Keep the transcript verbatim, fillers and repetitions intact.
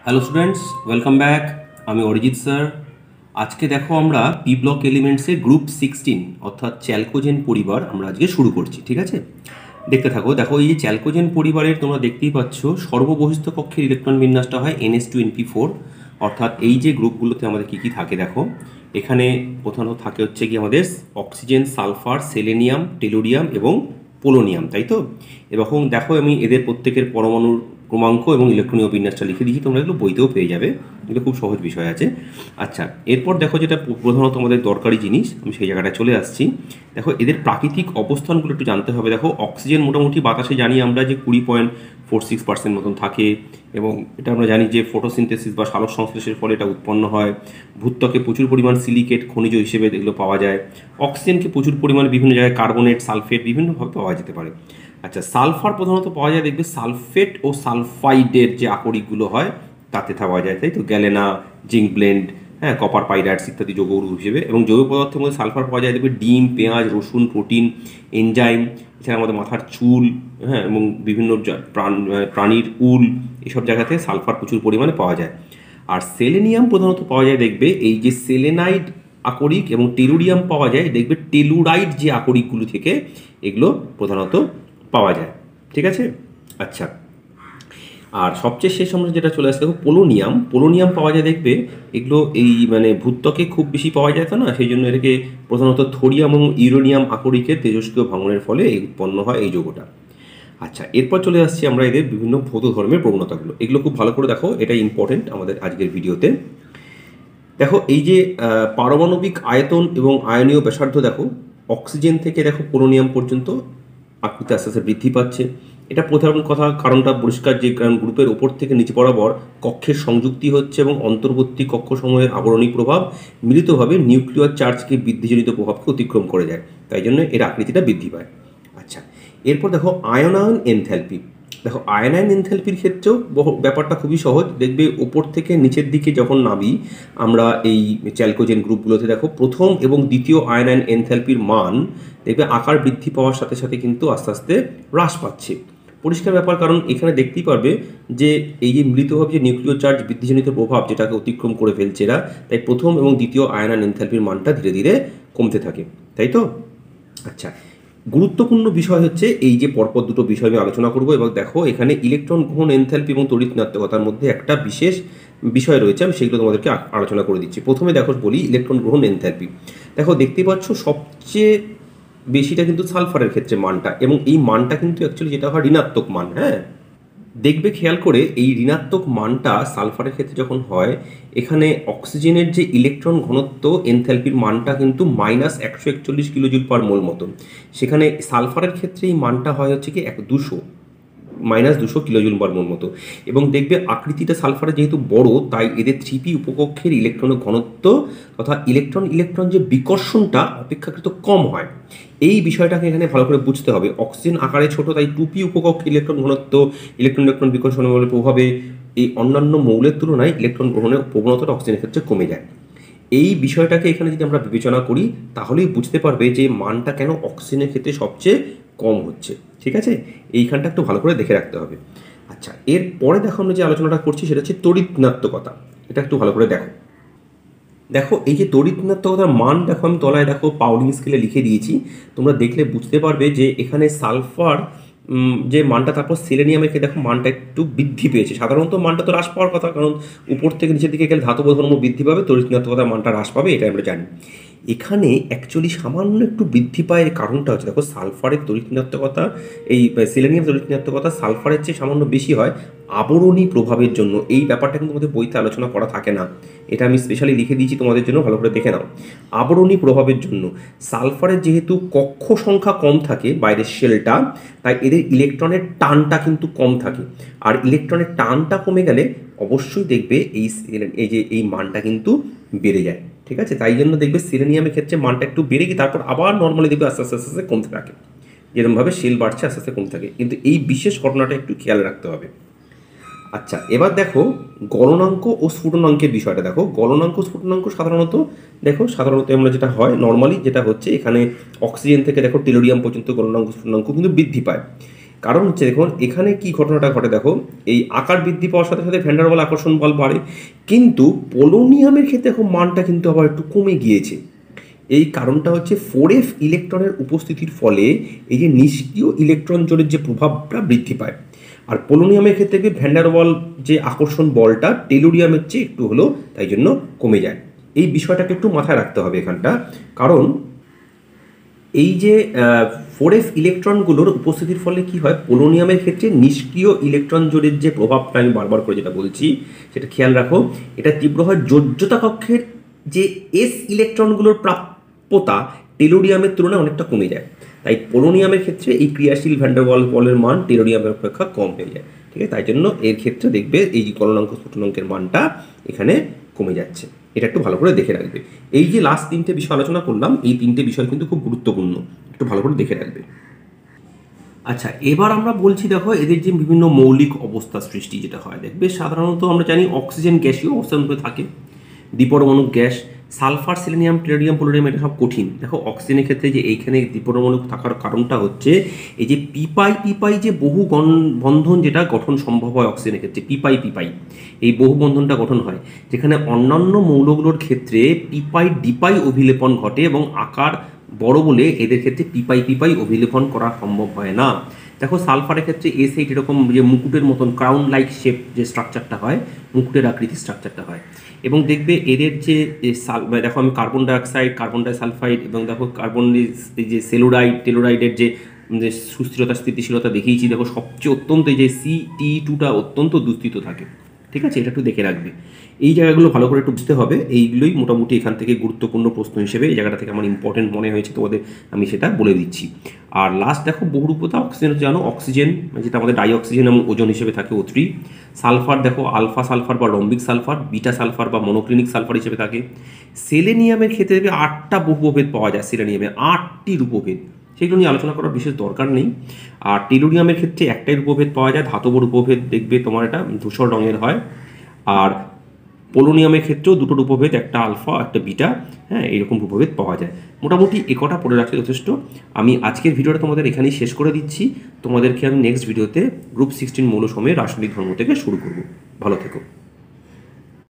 Hello students, welcome back. আমি Arijit sir. আজকে দেখো আমরা পি ব্লক এলিমেন্টসের গ্রুপ সিক্সটিন অর্থাৎ চ্যালকোজেন পরিবার আমরা আজকে শুরু করছি। ঠিক আছে, দেখতে থাকো। দেখো, এই যে চ্যালকোজেন পরিবারের তোমরা দেখতেই পাচ্ছ সর্ববহিস্থ কক্ষের ইলেকট্রন বিন্যাসটা হয় N S two N P four. অর্থাৎ এই যে গ্রুপগুলোতে আমাদের কী কী থাকে দেখো, এখানে প্রধানত থাকে হচ্ছে কি আমাদের অক্সিজেন, সালফার, সেলেনিয়াম, টেলুরিয়াম এবং পোলোনিয়াম, তাই তো। এবং দেখো আমি এদের প্রত্যেকের পরমাণুর ক্রমাঙ্ক এবং ইলেকট্রনীয় বিন্যাসটা লিখে দিয়েছি, তোমরা এগুলো বইতেও পেয়ে যাবে, এগুলো খুব সহজ বিষয় আছে। আচ্ছা, এরপর দেখো যেটা প্রধানত আমাদের দরকারি জিনিস, আমি সেই জায়গাটা চলে আসছি। দেখো এদের প্রাকৃতিক অবস্থানগুলো একটু জানতে হবে। দেখো অক্সিজেন মোটামুটি বাতাসে জানি আমরা যে কুড়ি পয়েন্ট ফোর সিক্স পার্সেন্ট মতন থাকে, এবং এটা আমরা জানি যে ফটোসিনথেসিস বা সালোক সংশ্লেষের ফলে এটা উৎপন্ন হয়। ভূত্বকে প্রচুর পরিমাণ সিলিকেট খনিজ হিসেবে এগুলো পাওয়া যায়। অক্সিজেনকে প্রচুর পরিমাণে বিভিন্ন জায়গায় কার্বনেট, সালফেট বিভিন্নভাবে পাওয়া যেতে পারে। আচ্ছা, সালফার প্রধানত পাওয়া যায় দেখবে সালফেট ও সালফাইডের যে আকরিকগুলো হয় তাতে পাওয়া যায়, তাই তো। গ্যালেনা, জিঙ্ক ব্লেন্ড, হ্যাঁ, কপার পাইরাইটস ইত্যাদি যৌগ হিসেবে। এবং জৈব পদার্থের মধ্যে সালফার পাওয়া যায় দেখবে ডিম, পেঁয়াজ, রসুন, প্রোটিন, এনজাইম, এছাড়া আমাদের মাথার চুল, হ্যাঁ, এবং বিভিন্ন প্রাণ প্রাণীর উল, এসব জায়গাতে সালফার প্রচুর পরিমাণে পাওয়া যায়। আর সেলেনিয়াম প্রধানত পাওয়া যায় দেখবে এই যে সেলেনাইড আকরিক, এবং টেলুরিয়াম পাওয়া যায় দেখবে টেলুরাইড যে আকরিকগুলো থেকে এগুলো প্রধানত পাওয়া যায়। ঠিক আছে। আচ্ছা, আর সবচেয়ে শেষ আমরা যেটা চলে আসছে দেখো পোলোনিয়াম। পোলোনিয়াম পাওয়া যায় দেখবে এগুলো এই মানে ভূত্বকে খুব বেশি পাওয়া যায় তো না, সেই জন্য এটাকে প্রধানত থোরিয়াম এবং ইউরেনিয়াম আকরিকের তেজস্ক্রিয় ভাঙনের ফলে এই উৎপন্ন হয় এই যৌগটা। আচ্ছা, এরপর চলে আসছি আমরা এদের বিভিন্ন ভৌত ধর্মের প্রবণতাগুলো। এগুলো খুব ভালো করে দেখো, এটা ইম্পর্টেন্ট আমাদের আজকের ভিডিওতে। দেখো এই যে পারমাণবিক আয়তন এবং আয়নীয় ব্যাসার্ধ দেখো, অক্সিজেন থেকে দেখো পোলোনিয়াম পর্যন্ত আকৃতি আস্তে আস্তে বৃদ্ধি পাচ্ছে। এটা প্রধান কথা, কারণটা পরিষ্কার যে কারণ গ্রুপের ওপর থেকে নিচে বরাবর কক্ষের সংযুক্তি হচ্ছে এবং অন্তর্বর্তী কক্ষসমূহের আবরণী প্রভাব মিলিতভাবে নিউক্লিয়ার চার্জকে বৃদ্ধিজনিত প্রভাবকে অতিক্রম করে যায়, তাই জন্য এর আকৃতিটা বৃদ্ধি পায়। আচ্ছা, এরপর দেখো আয়নায়ন এনথ্যালপি। দেখো আয়নায়ন এনথ্যালপির ক্ষেত্রেও ব্যাপারটা খুবই সহজ। দেখবে ওপর থেকে নিচের দিকে যখন নামি আমরা এই চ্যালকোজেন গ্রুপগুলোতে, দেখো প্রথম এবং দ্বিতীয় আয়নায়ন এনথ্যালপির মান দেখবে আকার বৃদ্ধি পাওয়ার সাথে সাথে কিন্তু আস্তে আস্তে হ্রাস পাচ্ছে। পরিষ্কার ব্যাপার, কারণ এখানে দেখতেই পারবে যে এই যে মিলিতভাবে যে নিউক্লিয় চার্জ বৃদ্ধিজনিত প্রভাব যেটাকে অতিক্রম করে ফেলছে এরা, তাই প্রথম এবং দ্বিতীয় আয়নায়ন এনথ্যালপির মানটা ধীরে ধীরে কমতে থাকে, তাই তো। আচ্ছা, গুরুত্বপূর্ণ বিষয় হচ্ছে এই যে পরপর দুটো বিষয় আমি আলোচনা করব। এবং দেখো এখানে ইলেকট্রন গ্রহণ এনথ্যালপি এবং তড়িৎ ঋণাত্মকতার মধ্যে একটা বিশেষ বিষয় রয়েছে, আমি সেগুলো তোমাদেরকে আলোচনা করে দিচ্ছি। প্রথমে দেখো বলি ইলেকট্রন গ্রহণ এনথ্যালপি। দেখো দেখতেই পাচ্ছ সবচেয়ে বেশিটা কিন্তু সালফারের ক্ষেত্রে মানটা, এবং এই মানটা কিন্তু অ্যাকচুয়ালি যেটা হয় ঋণাত্মক মান। হ্যাঁ, দেখবে খেয়াল করে এই ঋণাত্মক মানটা সালফারের ক্ষেত্রে যখন হয়, এখানে অক্সিজেনের যে ইলেকট্রন ঘনত্ব এনথ্যালপির মানটা কিন্তু মাইনাস একশো একচল্লিশ কিলোজুল পার মোল মতন। সেখানে সালফারের ক্ষেত্রে এই মানটা হয় হচ্ছে কি এক দুশো মাইনাস দুশো কিলোজুল পার মোল মতো। এবং দেখবে আকৃতিটা সালফারের যেহেতু বড়, তাই এদের থ্রিপি উপকক্ষের ইলেকট্রনের ঘনত্ব তথা ইলেকট্রন ইলেকট্রন যে বিকর্ষণটা অপেক্ষাকৃত কম হয়। এই বিষয়টাকে এখানে ভালো করে বুঝতে হবে। অক্সিজেন আকারে ছোট, তাই টুপি উপকক্ষে ইলেকট্রন ঘনত্ব ইলেকট্রন ইলেকট্রন বিকর্ষণের প্রভাবে এই অন্যান্য মৌলের তুলনায় ইলেকট্রন গ্রহণের প্রবণতাটা অক্সিজেনের ক্ষেত্রে কমে যায়। এই বিষয়টাকে এখানে যদি আমরা বিবেচনা করি তাহলেই বুঝতে পারবে যে মানটা কেন অক্সিজেনের ক্ষেত্রে সবচেয়ে কম হচ্ছে। ঠিক আছে, এইখানটা একটু ভালো করে দেখে রাখতে হবে। আচ্ছা, এরপরে দেখো আমরা যে আলোচনাটা করছি সেটা হচ্ছে তড়িৎ ঋণাত্মকতা। এটা একটু ভালো করে দেখো। দেখো এই যে তড়িৎ ঋণাত্মকতার মান দেখো আমি তলায় দেখো পাউলিং স্কেলে লিখে দিয়েছি, তোমরা দেখলে বুঝতে পারবে যে এখানে সালফার যে মানটা, তারপর সেলেনিয়ামের দেখো মানটা একটু বৃদ্ধি পেয়েছে। সাধারণত মানটা তো হ্রাস পাওয়ার কথা, কারণ উপর থেকে নিচের দিকে গেলে ধাতব ধর্ম বৃদ্ধি পাবে, তড়িৎ ঋণাত্মকতার মানটা হ্রাস পাবে, এটা আমরা জানি। এখানে অ্যাকচুয়ালি সামান্য একটু বৃদ্ধি পায়, এর কারণটা হচ্ছে দেখো সালফারের তড়িৎ ঋণাত্মকতা, এই সেলেনিয়াম তড়িৎ ঋণাত্মকতা সালফারের চেয়ে সামান্য বেশি হয় আবরণী প্রভাবের জন্য। এই ব্যাপারটা কিন্তু আমাদের বইতে আলোচনা করা থাকে না, এটা আমি স্পেশালি লিখে দিয়েছি তোমাদের জন্য, ভালো করে দেখে নাও। আবরণী প্রভাবের জন্য সালফারের যেহেতু কক্ষ সংখ্যা কম থাকে বাইরের শেলটা, তাই এদের ইলেকট্রনের টানটা কিন্তু কম থাকে। আর ইলেকট্রনের টানটা কমে গেলে অবশ্যই দেখবে এই এই যে এই মানটা কিন্তু বেড়ে যায়। ঠিক আছে, তাই জন্য দেখবে সেলেনিয়ামের ক্ষেত্রে মানটা একটু বেড়ে গিয়ে তারপর আবার নর্মালি দেখবে আস্তে আস্তে আস্তে আস্তে কমতে থাকে, যেরকমভাবে শেল বাড়ছে আস্তে আস্তে কমতে থাকে। কিন্তু এই বিশেষ ঘটনাটা একটু খেয়াল রাখতে হবে। আচ্ছা, এবার দেখো গলনাঙ্ক ও স্ফুটনাঙ্কের বিষয়টা দেখো। গলনাঙ্ক স্ফুটনাঙ্ক সাধারণত দেখো সাধারণত আমরা যেটা হয় নর্মালি যেটা হচ্ছে, এখানে অক্সিজেন থেকে দেখো টেলুরিয়াম পর্যন্ত গলনাঙ্ক স্ফুটনাঙ্ক কিন্তু বৃদ্ধি পায়। কারণ হচ্ছে দেখুন এখানে কি ঘটনাটা ঘটে দেখো, এই আকার বৃদ্ধি পাওয়ার সাথে সাথে ভ্যান ডার ওয়াল আকর্ষণ বল বাড়ে, কিন্তু পোলোনিয়ামের ক্ষেত্রে এখন মানটা কিন্তু আবার একটু কমে গিয়েছে। এই কারণটা হচ্ছে ফোর এফ ইলেকট্রনের উপস্থিতির ফলে এই যে নিষ্ক্রিয় ইলেকট্রন জোড়ের যে প্রভাবটা বৃদ্ধি পায়। আর পোলোনিয়ামের ক্ষেত্রে ভ্যান ডার ওয়াল যে আকর্ষণ বলটা টেলুরিয়ামের চেয়ে একটু হলেও তাই জন্য কমে যায়। এই বিষয়টাকে একটু মাথায় রাখতে হবে এখানটা, কারণ এই যে ফোর এফ ইলেকট্রনগুলোর উপস্থিতির ফলে কি হয়, পোলোনিয়ামের ক্ষেত্রে নিষ্ক্রিয় ইলেকট্রন জোড়ের যে প্রভাবটা আমি বারবার করে যেটা বলছি সেটা খেয়াল রাখো, এটা তীব্র হয় যোজ্যতা কক্ষের যে এস ইলেকট্রনগুলোর প্রাপ্যতা টেলুরিয়ামের তুলনায় অনেকটা কমে যায়। তাই পোলোনিয়ামের ক্ষেত্রে এই ক্রিয়াশীল ভ্যান ডার ওয়াল বলের মান টেলুরিয়ামের অপেক্ষা কম হয়ে যায়। ঠিক আছে, তাই জন্য এর ক্ষেত্রে দেখবে এই যে গলনাঙ্ক স্ফুটনাঙ্কের মানটা এখানে কমে যাচ্ছে। এটা একটু ভালো করে দেখে রাখবে। এই যে লাস্ট তিনটে বিষয় আলোচনা করলাম, এই তিনটে বিষয় কিন্তু খুব গুরুত্বপূর্ণ, একটু ভালো করে দেখে রাখবে। আচ্ছা, এবার আমরা বলছি দেখো এদের যে বিভিন্ন মৌলিক অবস্থা সৃষ্টি যেটা হয়, দেখবে সাধারণত আমরা জানি অক্সিজেন গ্যাসীয় অবস্থার মধ্যে থাকে, দ্বিপরমাণু gas, sulphur, selenium, tellurium, polonium এটা সব কঠিন। দেখো অক্সিজেনের ক্ষেত্রে যে এইখানে দ্বিপরমাণু থাকার কারণটা হচ্ছে এই যে পিপাই পিপাই যে বহু বন্ধন যেটা গঠন সম্ভব হয় অক্সিজেনের ক্ষেত্রে, পিপাই পিপাই এই বহু বন্ধনটা গঠন হয়, যেখানে অন্যান্য মৌলগুলোর ক্ষেত্রে পিপাই ডিপাই অভিলেপন ঘটে এবং আকার বড় বলে এদের ক্ষেত্রে পিপাই পিপাই অভিলেপন করা সম্ভব হয় না। দেখো সালফারের ক্ষেত্রে এস এইট এরকম যে মুকুটের মতন ক্রাউন লাইক শেপ যে স্ট্রাকচারটা হয়, মুকুটের আকৃতির স্ট্রাকচারটা হয়। এবং দেখবে এদের যে দেখো আমি কার্বন ডাইঅক্সাইড, কার্বন ডাইসালফাইড এবং দেখো কার্বন যে সেলুরাইড টেলোরাইডের যে সুস্থিরতা স্থিতিশীলতা দেখিয়েছি, দেখো সবচেয়ে অত্যন্ত এই যে সি টি টুটা অত্যন্ত দুস্থিত থাকে। ঠিক আছে, এটা একটু দেখে রাখবে। এই জায়গাগুলো ভালো করে একটু বুঝতে হবে। এইগুলোই মোটামুটি এখান থেকে গুরুত্বপূর্ণ প্রশ্ন হিসেবে এই জায়গাটা থেকে আমার ইম্পর্টেন্ট মনে হয়েছে, তোমাদের আমি সেটা বলে দিচ্ছি। আর লাস্ট দেখো বহুরূপতা অক্সিজেন, জানো অক্সিজেন যেটা আমাদের ডাই অক্সিজেন এবং ওজন হিসেবে থাকে ও থ্রি। সালফার দেখো আলফা সালফার বা রম্বিক সালফার, বিটা সালফার বা মনোক্লিনিক সালফার হিসেবে থাকে। সেলেনিয়ামের ক্ষেত্রে দেখবে আটটা বহুপ্রভেদ পাওয়া যায়, সেলেনিয়ামে আটটি রূপভেদ, সেগুলো নিয়ে আলোচনা করার বিশেষ দরকার নেই। আর টেলুরিয়ামের ক্ষেত্রে একটাই রূপভেদ পাওয়া যায়, ধাতব রূপভেদ দেখবে তোমার এটা ধূসর রঙের হয়। আর পোলোনিয়ামের ক্ষেত্রেও দুটো রূপভেদ, একটা আলফা একটা বিটা, হ্যাঁ এইরকম রূপভেদ পাওয়া যায়। মোটামুটি এ কটা পড়ে রাখলে যথেষ্ট। আমি আজকের ভিডিওটা তোমাদের এখানেই শেষ করে দিচ্ছি। তোমাদেরকে আমি নেক্সট ভিডিওতে গ্রুপ সিক্সটিন মৌলসমূহের রাসায়নিক ধর্ম থেকে শুরু করব। ভালো থেকো।